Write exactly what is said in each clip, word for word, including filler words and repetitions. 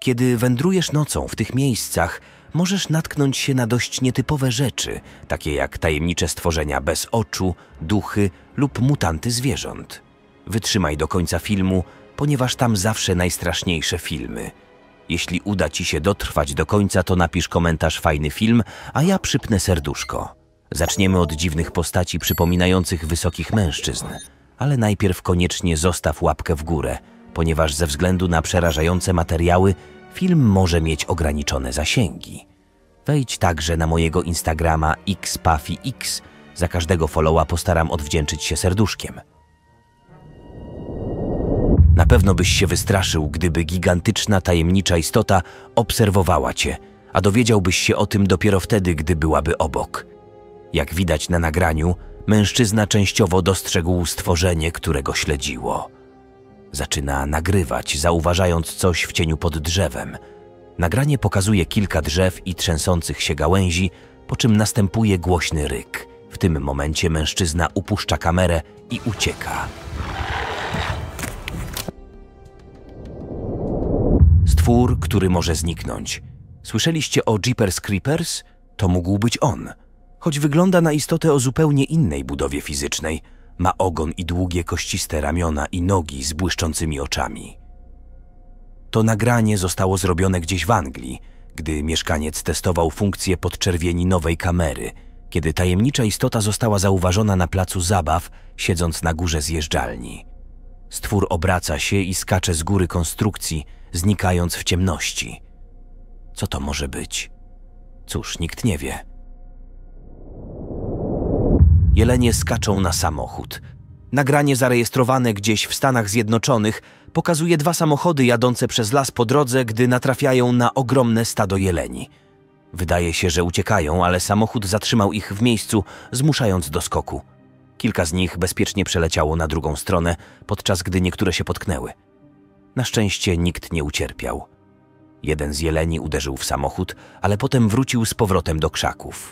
Kiedy wędrujesz nocą w tych miejscach, możesz natknąć się na dość nietypowe rzeczy, takie jak tajemnicze stworzenia bez oczu, duchy lub mutanty zwierząt. Wytrzymaj do końca filmu, ponieważ tam zawsze najstraszniejsze filmy. Jeśli uda ci się dotrwać do końca, to napisz komentarz fajny film, a ja przypnę serduszko. Zaczniemy od dziwnych postaci przypominających wysokich mężczyzn. Ale najpierw koniecznie zostaw łapkę w górę, ponieważ ze względu na przerażające materiały film może mieć ograniczone zasięgi. Wejdź także na mojego Instagrama x puffy x. Za każdego followa postaram odwdzięczyć się serduszkiem. Na pewno byś się wystraszył, gdyby gigantyczna, tajemnicza istota obserwowała cię, a dowiedziałbyś się o tym dopiero wtedy, gdy byłaby obok. Jak widać na nagraniu, mężczyzna częściowo dostrzegł stworzenie, które go śledziło. Zaczyna nagrywać, zauważając coś w cieniu pod drzewem. Nagranie pokazuje kilka drzew i trzęsących się gałęzi, po czym następuje głośny ryk. W tym momencie mężczyzna upuszcza kamerę i ucieka. Stwór, który może zniknąć. Słyszeliście o Jeepers Creepers? To mógł być on. Choć wygląda na istotę o zupełnie innej budowie fizycznej. Ma ogon i długie, kościste ramiona i nogi z błyszczącymi oczami. To nagranie zostało zrobione gdzieś w Anglii, gdy mieszkaniec testował funkcję podczerwieni nowej kamery, kiedy tajemnicza istota została zauważona na placu zabaw, siedząc na górze zjeżdżalni. Stwór obraca się i skacze z góry konstrukcji, znikając w ciemności. Co to może być? Cóż, nikt nie wie. Jelenie skaczą na samochód. Nagranie zarejestrowane gdzieś w Stanach Zjednoczonych pokazuje dwa samochody jadące przez las po drodze, gdy natrafiają na ogromne stado jeleni. Wydaje się, że uciekają, ale samochód zatrzymał ich w miejscu, zmuszając do skoku. Kilka z nich bezpiecznie przeleciało na drugą stronę, podczas gdy niektóre się potknęły. Na szczęście nikt nie ucierpiał. Jeden z jeleni uderzył w samochód, ale potem wrócił z powrotem do krzaków.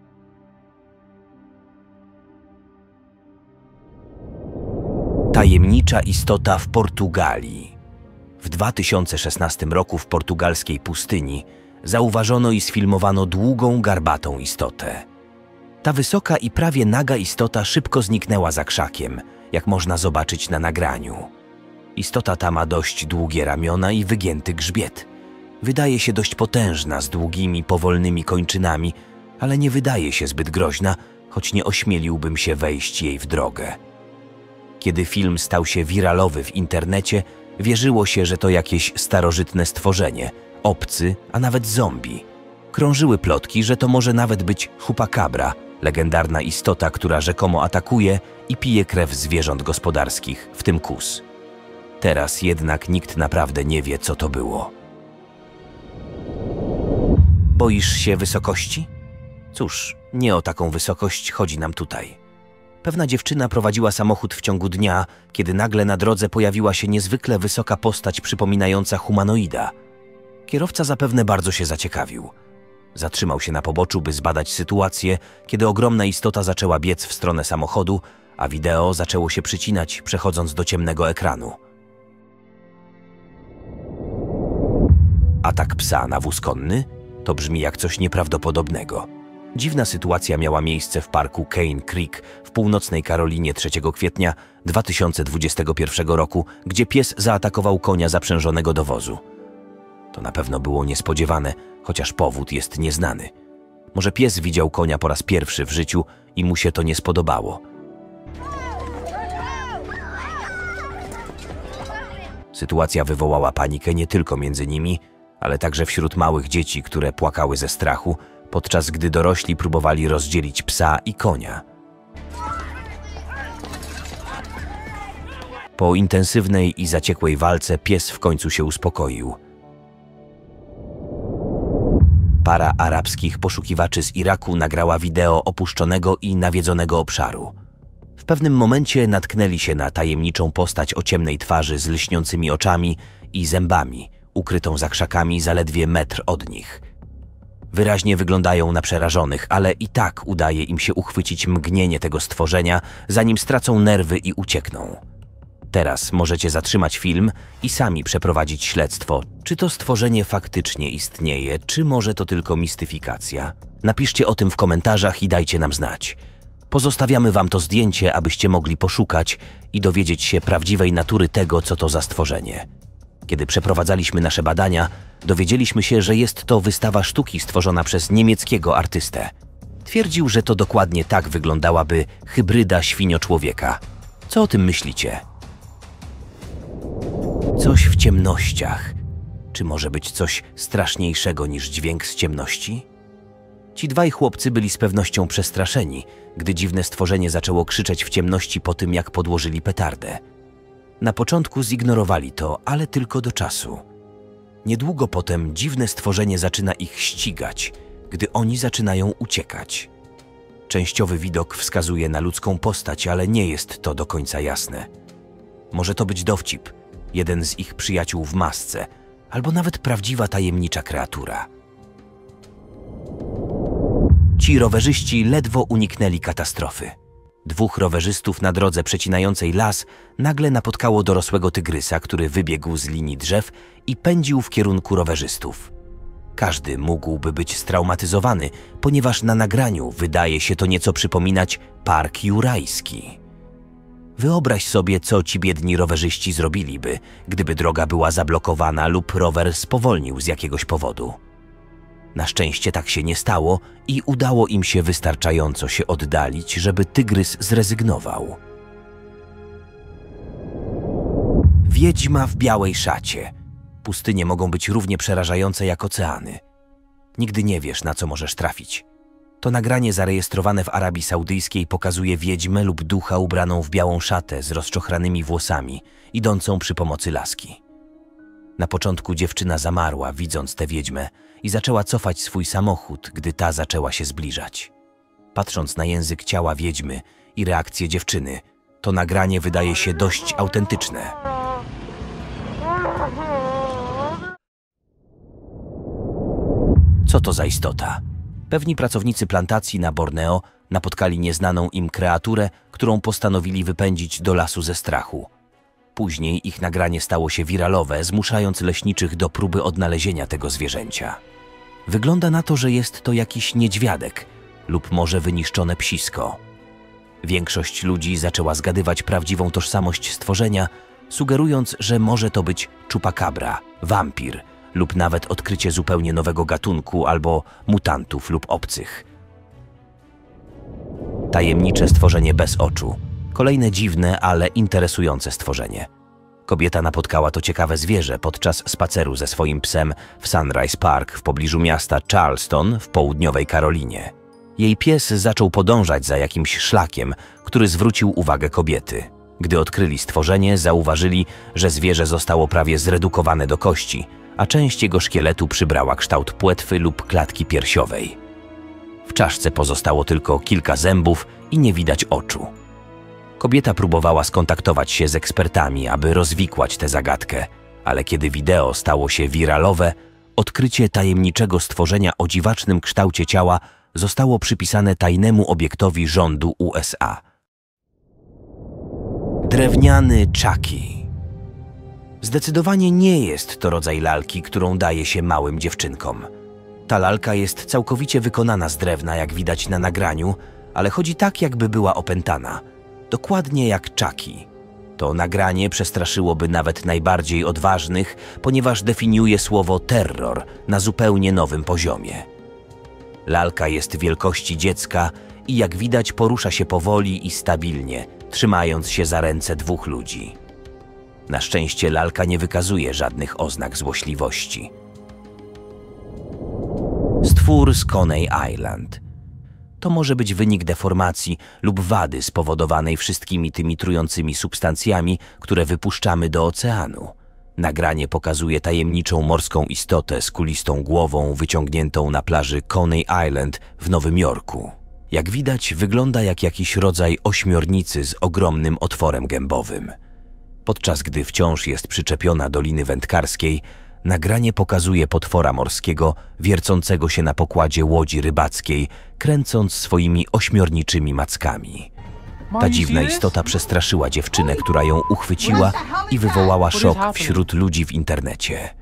Tajemnicza istota w Portugalii. W dwa tysiące szesnastym roku w portugalskiej pustyni zauważono i sfilmowano długą, garbatą istotę. Ta wysoka i prawie naga istota szybko zniknęła za krzakiem, jak można zobaczyć na nagraniu. Istota ta ma dość długie ramiona i wygięty grzbiet. Wydaje się dość potężna, z długimi, powolnymi kończynami, ale nie wydaje się zbyt groźna, choć nie ośmieliłbym się wejść jej w drogę. Kiedy film stał się wiralowy w internecie, wierzyło się, że to jakieś starożytne stworzenie, obcy, a nawet zombie. Krążyły plotki, że to może nawet być chupacabra, legendarna istota, która rzekomo atakuje i pije krew zwierząt gospodarskich, w tym kóz. Teraz jednak nikt naprawdę nie wie, co to było. Boisz się wysokości? Cóż, nie o taką wysokość chodzi nam tutaj. Pewna dziewczyna prowadziła samochód w ciągu dnia, kiedy nagle na drodze pojawiła się niezwykle wysoka postać przypominająca humanoida. Kierowca zapewne bardzo się zaciekawił. Zatrzymał się na poboczu, by zbadać sytuację, kiedy ogromna istota zaczęła biec w stronę samochodu, a wideo zaczęło się przycinać, przechodząc do ciemnego ekranu. Atak psa na wóz konny? To brzmi jak coś nieprawdopodobnego. Dziwna sytuacja miała miejsce w parku Cane Creek w północnej Karolinie trzeciego kwietnia dwa tysiące dwudziestego pierwszego roku, gdzie pies zaatakował konia zaprzężonego do wozu. To na pewno było niespodziewane, chociaż powód jest nieznany. Może pies widział konia po raz pierwszy w życiu i mu się to nie spodobało. Sytuacja wywołała panikę nie tylko między nimi, ale także wśród małych dzieci, które płakały ze strachu, podczas gdy dorośli próbowali rozdzielić psa i konia. Po intensywnej i zaciekłej walce pies w końcu się uspokoił. Para arabskich poszukiwaczy z Iraku nagrała wideo opuszczonego i nawiedzonego obszaru. W pewnym momencie natknęli się na tajemniczą postać o ciemnej twarzy z lśniącymi oczami i zębami, ukrytą za krzakami zaledwie metr od nich. Wyraźnie wyglądają na przerażonych, ale i tak udaje im się uchwycić mgnienie tego stworzenia, zanim stracą nerwy i uciekną. Teraz możecie zatrzymać film i sami przeprowadzić śledztwo, czy to stworzenie faktycznie istnieje, czy może to tylko mistyfikacja. Napiszcie o tym w komentarzach i dajcie nam znać. Pozostawiamy wam to zdjęcie, abyście mogli poszukać i dowiedzieć się prawdziwej natury tego, co to za stworzenie. Kiedy przeprowadzaliśmy nasze badania, dowiedzieliśmy się, że jest to wystawa sztuki stworzona przez niemieckiego artystę. Twierdził, że to dokładnie tak wyglądałaby hybryda świnio-człowieka. Co o tym myślicie? Coś w ciemnościach. Czy może być coś straszniejszego niż dźwięk z ciemności? Ci dwaj chłopcy byli z pewnością przestraszeni, gdy dziwne stworzenie zaczęło krzyczeć w ciemności po tym, jak podłożyli petardę. Na początku zignorowali to, ale tylko do czasu. Niedługo potem dziwne stworzenie zaczyna ich ścigać, gdy oni zaczynają uciekać. Częściowy widok wskazuje na ludzką postać, ale nie jest to do końca jasne. Może to być dowcip, jeden z ich przyjaciół w masce, albo nawet prawdziwa tajemnicza kreatura. Ci rowerzyści ledwo uniknęli katastrofy. Dwóch rowerzystów na drodze przecinającej las nagle napotkało dorosłego tygrysa, który wybiegł z linii drzew i pędził w kierunku rowerzystów. Każdy mógłby być straumatyzowany, ponieważ na nagraniu wydaje się to nieco przypominać Park Jurajski. Wyobraź sobie, co ci biedni rowerzyści zrobiliby, gdyby droga była zablokowana lub rower spowolnił z jakiegoś powodu. Na szczęście tak się nie stało i udało im się wystarczająco się oddalić, żeby tygrys zrezygnował. Wiedźma w białej szacie. Pustynie mogą być równie przerażające jak oceany. Nigdy nie wiesz, na co możesz trafić. To nagranie zarejestrowane w Arabii Saudyjskiej pokazuje wiedźmę lub ducha ubraną w białą szatę z rozczochranymi włosami, idącą przy pomocy laski. Na początku dziewczyna zamarła, widząc tę wiedźmę, i zaczęła cofać swój samochód, gdy ta zaczęła się zbliżać. Patrząc na język ciała wiedźmy i reakcję dziewczyny, to nagranie wydaje się dość autentyczne. Co to za istota? Pewni pracownicy plantacji na Borneo napotkali nieznaną im kreaturę, którą postanowili wypędzić do lasu ze strachu. Później ich nagranie stało się wiralowe, zmuszając leśniczych do próby odnalezienia tego zwierzęcia. Wygląda na to, że jest to jakiś niedźwiadek lub może wyniszczone psisko. Większość ludzi zaczęła zgadywać prawdziwą tożsamość stworzenia, sugerując, że może to być chupacabra, wampir lub nawet odkrycie zupełnie nowego gatunku albo mutantów lub obcych. Tajemnicze stworzenie bez oczu. Kolejne dziwne, ale interesujące stworzenie. Kobieta napotkała to ciekawe zwierzę podczas spaceru ze swoim psem w Sunrise Park w pobliżu miasta Charleston w południowej Karolinie. Jej pies zaczął podążać za jakimś szlakiem, który zwrócił uwagę kobiety. Gdy odkryli stworzenie, zauważyli, że zwierzę zostało prawie zredukowane do kości, a część jego szkieletu przybrała kształt płetwy lub klatki piersiowej. W czaszce pozostało tylko kilka zębów i nie widać oczu. Kobieta próbowała skontaktować się z ekspertami, aby rozwikłać tę zagadkę, ale kiedy wideo stało się wiralowe, odkrycie tajemniczego stworzenia o dziwacznym kształcie ciała zostało przypisane tajnemu obiektowi rządu U S A. Drewniany Chucky. Zdecydowanie nie jest to rodzaj lalki, którą daje się małym dziewczynkom. Ta lalka jest całkowicie wykonana z drewna, jak widać na nagraniu, ale chodzi tak, jakby była opętana. Dokładnie jak Chucky. To nagranie przestraszyłoby nawet najbardziej odważnych, ponieważ definiuje słowo terror na zupełnie nowym poziomie. Lalka jest wielkości dziecka i jak widać porusza się powoli i stabilnie, trzymając się za ręce dwóch ludzi. Na szczęście lalka nie wykazuje żadnych oznak złośliwości. Stwór z Coney Island. To może być wynik deformacji lub wady spowodowanej wszystkimi tymi trującymi substancjami, które wypuszczamy do oceanu. Nagranie pokazuje tajemniczą morską istotę z kulistą głową wyciągniętą na plaży Coney Island w Nowym Jorku. Jak widać, wygląda jak jakiś rodzaj ośmiornicy z ogromnym otworem gębowym. Podczas gdy wciąż jest przyczepiona do liny wędkarskiej, nagranie pokazuje potwora morskiego wiercącego się na pokładzie łodzi rybackiej, kręcąc swoimi ośmiorniczymi mackami. Ta dziwna istota przestraszyła dziewczynę, która ją uchwyciła i wywołała szok wśród ludzi w internecie.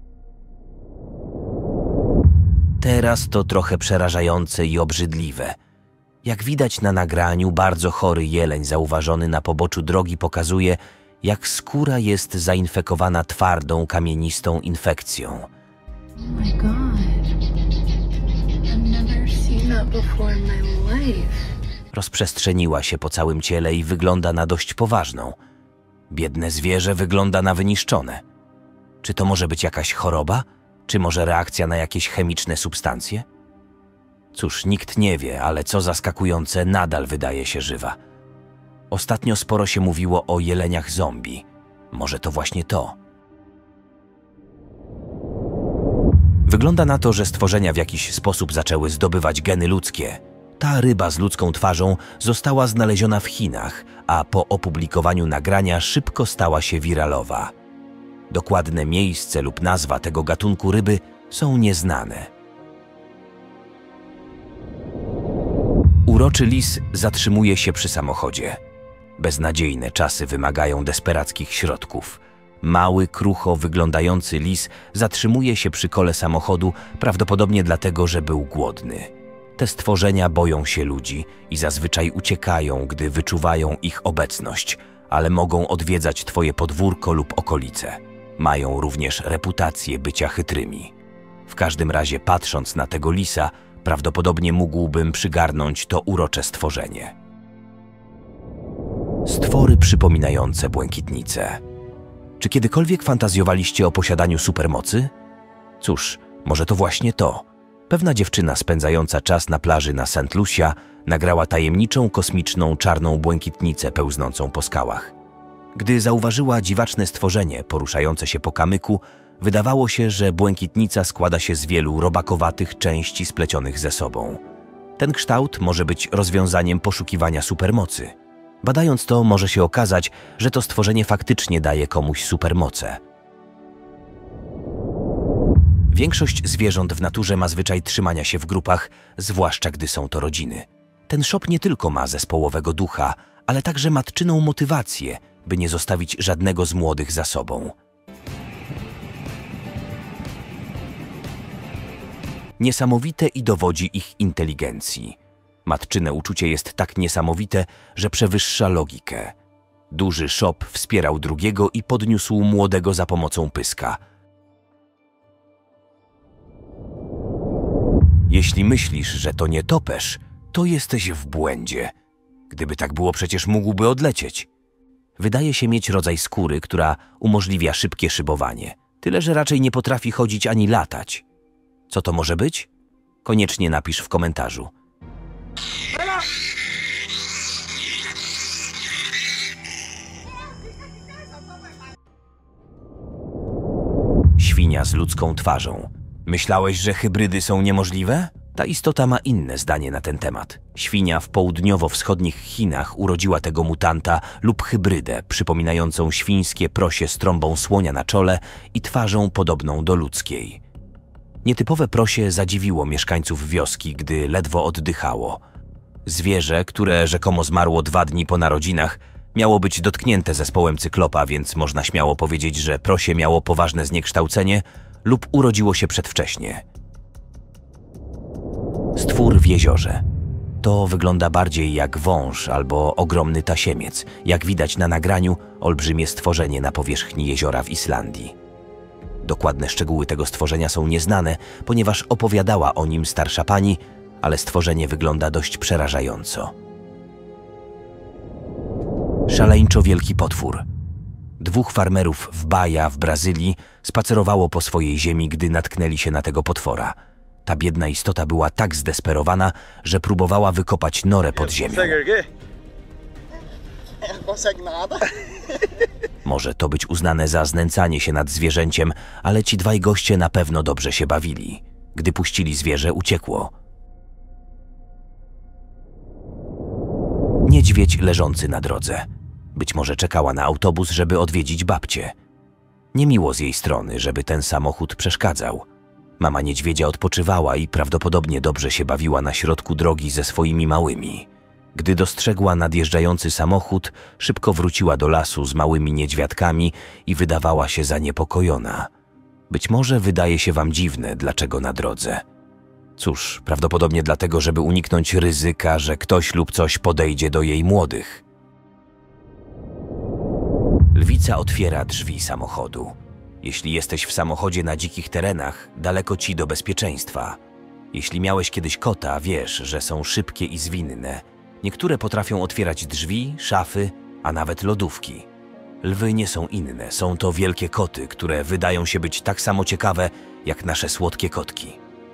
Teraz to trochę przerażające i obrzydliwe. Jak widać na nagraniu, bardzo chory jeleń zauważony na poboczu drogi pokazuje, jak skóra jest zainfekowana twardą, kamienistą infekcją. Oh my God. I've never seen that before in my life. Rozprzestrzeniła się po całym ciele i wygląda na dość poważną. Biedne zwierzę wygląda na wyniszczone. Czy to może być jakaś choroba? Czy może reakcja na jakieś chemiczne substancje? Cóż, nikt nie wie, ale co zaskakujące, nadal wydaje się żywa. Ostatnio sporo się mówiło o jeleniach zombie. Może to właśnie to. Wygląda na to, że stworzenia w jakiś sposób zaczęły zdobywać geny ludzkie. Ta ryba z ludzką twarzą została znaleziona w Chinach, a po opublikowaniu nagrania szybko stała się wiralowa. Dokładne miejsce lub nazwa tego gatunku ryby są nieznane. Uroczy lis zatrzymuje się przy samochodzie. Beznadziejne czasy wymagają desperackich środków. Mały, krucho wyglądający lis zatrzymuje się przy kole samochodu, prawdopodobnie dlatego, że był głodny. Te stworzenia boją się ludzi i zazwyczaj uciekają, gdy wyczuwają ich obecność, ale mogą odwiedzać twoje podwórko lub okolice. Mają również reputację bycia chytrymi. W każdym razie, patrząc na tego lisa, prawdopodobnie mógłbym przygarnąć to urocze stworzenie. Stwory przypominające błękitnice. Czy kiedykolwiek fantazjowaliście o posiadaniu supermocy? Cóż, może to właśnie to. Pewna dziewczyna spędzająca czas na plaży na Saint Lucia nagrała tajemniczą, kosmiczną, czarną błękitnicę pełznącą po skałach. Gdy zauważyła dziwaczne stworzenie poruszające się po kamyku, wydawało się, że błękitnica składa się z wielu robakowatych części splecionych ze sobą. Ten kształt może być rozwiązaniem poszukiwania supermocy. Badając to, może się okazać, że to stworzenie faktycznie daje komuś supermoce. Większość zwierząt w naturze ma zwyczaj trzymania się w grupach, zwłaszcza gdy są to rodziny. Ten szop nie tylko ma zespołowego ducha, ale także matczyną motywację, by nie zostawić żadnego z młodych za sobą. Niesamowite i dowodzi ich inteligencji. Matczyne uczucie jest tak niesamowite, że przewyższa logikę. Duży szop wspierał drugiego i podniósł młodego za pomocą pyska. Jeśli myślisz, że to nietoperz, to jesteś w błędzie. Gdyby tak było, przecież mógłby odlecieć. Wydaje się mieć rodzaj skóry, która umożliwia szybkie szybowanie. Tyle, że raczej nie potrafi chodzić ani latać. Co to może być? Koniecznie napisz w komentarzu. Świnia z ludzką twarzą. Myślałeś, że hybrydy są niemożliwe? Ta istota ma inne zdanie na ten temat. Świnia w południowo-wschodnich Chinach urodziła tego mutanta lub hybrydę przypominającą świńskie prosie z trąbą słonia na czole i twarzą podobną do ludzkiej. Nietypowe prosie zadziwiło mieszkańców wioski, gdy ledwo oddychało. Zwierzę, które rzekomo zmarło dwa dni po narodzinach, miało być dotknięte zespołem cyklopa, więc można śmiało powiedzieć, że prosie miało poważne zniekształcenie lub urodziło się przedwcześnie. Stwór w jeziorze. To wygląda bardziej jak wąż albo ogromny tasiemiec. Jak widać na nagraniu, olbrzymie stworzenie na powierzchni jeziora w Islandii. Dokładne szczegóły tego stworzenia są nieznane, ponieważ opowiadała o nim starsza pani, ale stworzenie wygląda dość przerażająco. Szaleńczo wielki potwór. Dwóch farmerów w Bahia w Brazylii spacerowało po swojej ziemi, gdy natknęli się na tego potwora. Ta biedna istota była tak zdesperowana, że próbowała wykopać norę pod ziemią. Może to być uznane za znęcanie się nad zwierzęciem, ale ci dwaj goście na pewno dobrze się bawili. Gdy puścili zwierzę, uciekło. Niedźwiedź leżący na drodze. Być może czekała na autobus, żeby odwiedzić babcię. Niemiło z jej strony, żeby ten samochód przeszkadzał. Mama niedźwiedzia odpoczywała i prawdopodobnie dobrze się bawiła na środku drogi ze swoimi małymi. Gdy dostrzegła nadjeżdżający samochód, szybko wróciła do lasu z małymi niedźwiadkami i wydawała się zaniepokojona. Być może wydaje się wam dziwne, dlaczego na drodze. Cóż, prawdopodobnie dlatego, żeby uniknąć ryzyka, że ktoś lub coś podejdzie do jej młodych. Lwica otwiera drzwi samochodu. Jeśli jesteś w samochodzie na dzikich terenach, daleko ci do bezpieczeństwa. Jeśli miałeś kiedyś kota, wiesz, że są szybkie i zwinne. Niektóre potrafią otwierać drzwi, szafy, a nawet lodówki. Lwy nie są inne, są to wielkie koty, które wydają się być tak samo ciekawe, jak nasze słodkie kotki.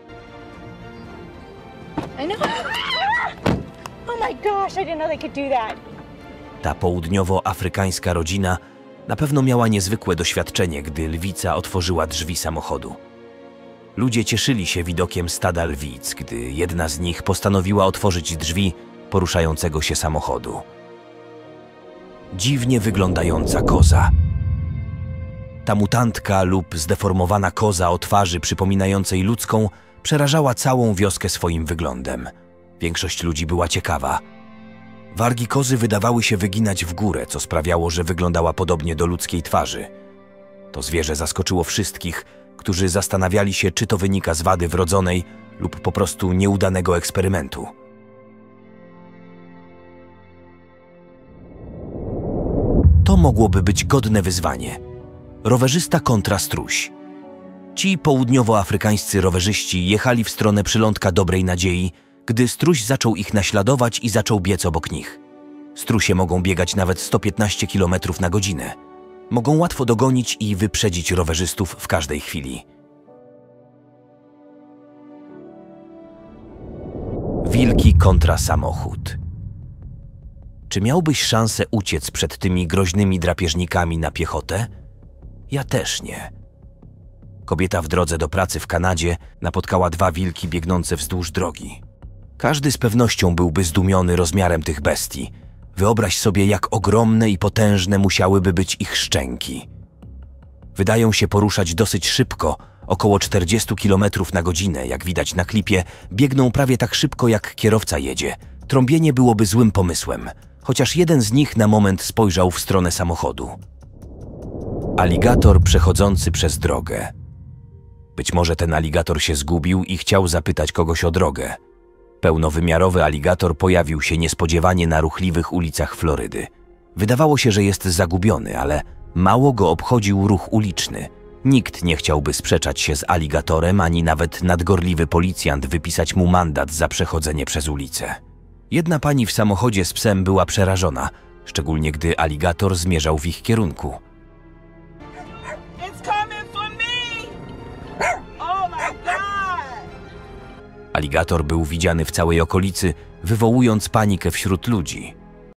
I know. Oh my gosh, I didn't know they could do that. Ta południowoafrykańska rodzina na pewno miała niezwykłe doświadczenie, gdy lwica otworzyła drzwi samochodu. Ludzie cieszyli się widokiem stada lwic, gdy jedna z nich postanowiła otworzyć drzwi poruszającego się samochodu. Dziwnie wyglądająca koza. Ta mutantka lub zdeformowana koza o twarzy przypominającej ludzką przerażała całą wioskę swoim wyglądem. Większość ludzi była ciekawa. Wargi kozy wydawały się wyginać w górę, co sprawiało, że wyglądała podobnie do ludzkiej twarzy. To zwierzę zaskoczyło wszystkich, którzy zastanawiali się, czy to wynika z wady wrodzonej lub po prostu nieudanego eksperymentu. To mogłoby być godne wyzwanie. Rowerzysta kontra struś. Ci południowoafrykańscy rowerzyści jechali w stronę przylądka Dobrej Nadziei, gdy struś zaczął ich naśladować i zaczął biec obok nich. Strusie mogą biegać nawet sto piętnaście kilometrów na godzinę. Mogą łatwo dogonić i wyprzedzić rowerzystów w każdej chwili. Wilki kontra samochód. Czy miałbyś szansę uciec przed tymi groźnymi drapieżnikami na piechotę? Ja też nie. Kobieta w drodze do pracy w Kanadzie napotkała dwa wilki biegnące wzdłuż drogi. Każdy z pewnością byłby zdumiony rozmiarem tych bestii. Wyobraź sobie, jak ogromne i potężne musiałyby być ich szczęki. Wydają się poruszać dosyć szybko, około czterdzieści kilometrów na godzinę, jak widać na klipie, biegną prawie tak szybko, jak kierowca jedzie. Trąbienie byłoby złym pomysłem, chociaż jeden z nich na moment spojrzał w stronę samochodu. Aligator przechodzący przez drogę. Być może ten aligator się zgubił i chciał zapytać kogoś o drogę. Pełnowymiarowy aligator pojawił się niespodziewanie na ruchliwych ulicach Florydy. Wydawało się, że jest zagubiony, ale mało go obchodził ruch uliczny. Nikt nie chciałby sprzeczać się z aligatorem, ani nawet nadgorliwy policjant wypisać mu mandat za przechodzenie przez ulicę. Jedna pani w samochodzie z psem była przerażona, szczególnie gdy aligator zmierzał w ich kierunku. Aligator był widziany w całej okolicy, wywołując panikę wśród ludzi.